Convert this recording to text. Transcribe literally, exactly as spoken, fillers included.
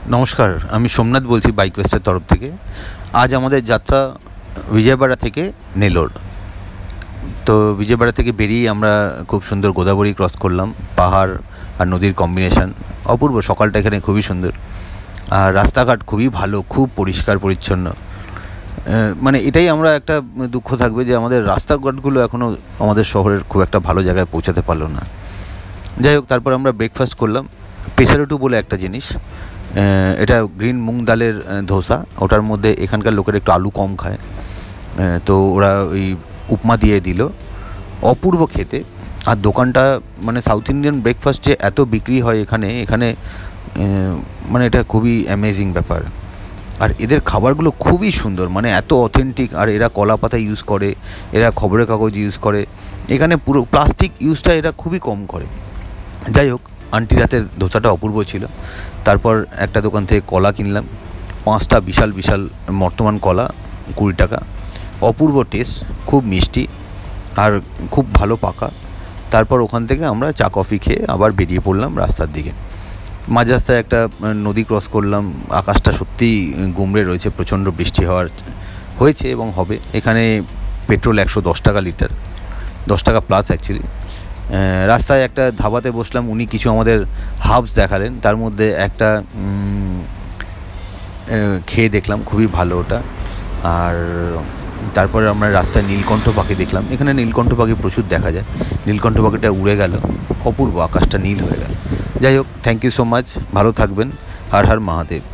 নমস্কার, আমি সোমনাথ বলছি বাইক ওয়েস্টের তরফ থেকে। আজ আমাদের যাত্রা বিজয়বাড়া থেকে নেলোর। তো বিজয়বাড়া থেকে বেরিয়ে আমরা খুব সুন্দর গোদাবরী ক্রস করলাম। পাহাড় আর নদীর কম্বিনেশান অপূর্ব। সকালটা এখানে খুবই সুন্দর, আর রাস্তাঘাট খুবই ভালো, খুব পরিষ্কার পরিচ্ছন্ন। মানে এটাই আমরা একটা দুঃখ থাকবে যে আমাদের রাস্তাঘাটগুলো এখনও আমাদের শহরের খুব একটা ভালো জায়গায় পৌঁছাতে পারলো না। যাই হোক, তারপর আমরা ব্রেকফাস্ট করলাম পেসারুটু বলে একটা জিনিস। এটা গ্রিন মুগ ডালের ধোসা। ওটার মধ্যে এখানকার লোকের একটু আলু কম খায়, তো ওরা ওই উপমা দিয়ে দিল। অপূর্ব খেতে। আর দোকানটা মানে সাউথ ইন্ডিয়ান ব্রেকফাস্ট যে এত বিক্রি হয় এখানে এখানে মানে এটা খুবই অ্যামেজিং ব্যাপার। আর এদের খাবারগুলো খুবই সুন্দর, মানে এত অথেন্টিক। আর এরা কলা পাতা ইউজ করে, এরা খবরের কাগজ ইউজ করে। এখানে পুরো প্লাস্টিক ইউজটা এরা খুবই কম করে। যাই হোক, আন্টি রাতের ধোসাটা অপূর্ব ছিল। তারপর একটা দোকান থেকে কলা কিনলাম, পাঁচটা বিশাল বিশাল বর্তমান কলা, কুড়ি টাকা। অপূর্ব টেস্ট, খুব মিষ্টি আর খুব ভালো পাকা। তারপর ওখান থেকে আমরা চা কফি খেয়ে আবার বেরিয়ে পড়লাম রাস্তার দিকে। মাঝ রাস্তায় একটা নদী ক্রস করলাম। আকাশটা সত্যিই গুমড়ে রয়েছে, প্রচণ্ড বৃষ্টি হওয়ার হয়েছে এবং হবে। এখানে পেট্রোল একশো দশ টাকা লিটার, দশ টাকা প্লাস অ্যাকচুয়ালি। রাস্তায় একটা ধাবাতে বসলাম, উনি কিছু আমাদের হাবস দেখালেন। তার মধ্যে একটা খেয়ে দেখলাম, খুবই ভালো ওটা। আর তারপরে আমরা রাস্তায় নীলকণ্ঠ পাখি দেখলাম। এখানে নীলকণ্ঠ পাখি প্রচুর দেখা যায়। নীলকণ্ঠ পাখিটা উড়ে গেল, অপূর্ব, আকাশটা নীল হয়ে গেল। যাই হোক, থ্যাংক ইউ সো মাচ, ভালো থাকবেন। হর হর মহাদেব।